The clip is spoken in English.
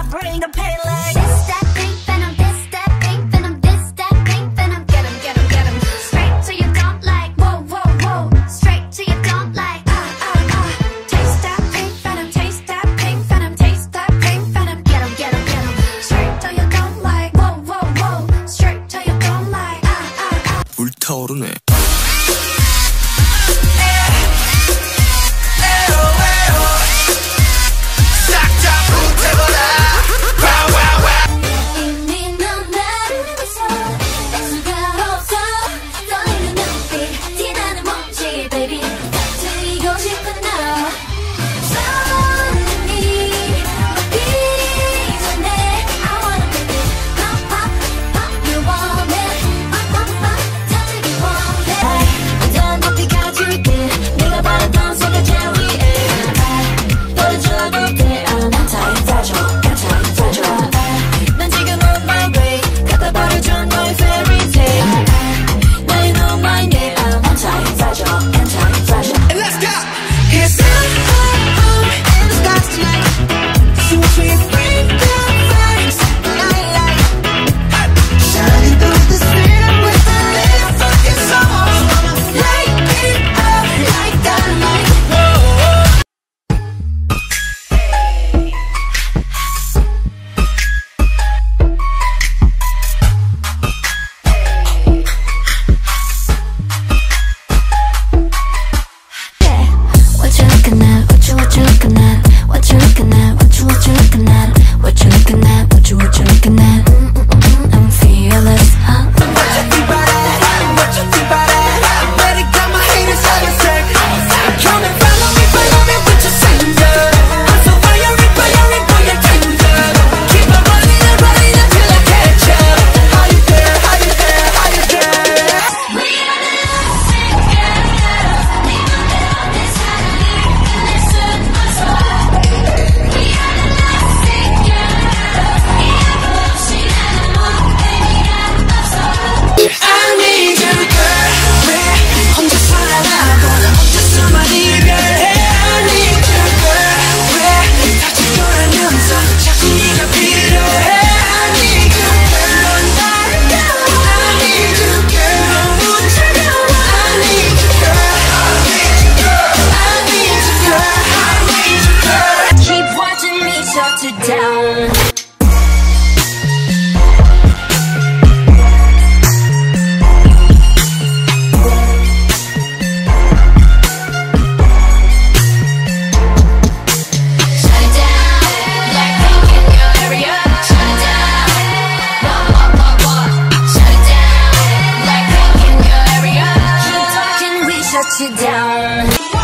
bring the pain like this, that pink venom, this, that pink venom, this, that pink venom. Get 'em, get 'em, get 'em. Straight to your dump like whoa, whoa, whoa. Straight to your dump like Taste that pink venom, taste that pink venom, taste that pink venom. Get 'em, get 'em, get 'em. Straight to your dump like whoa, whoa, whoa. Straight to your dump like 불타오르네. Shut you down.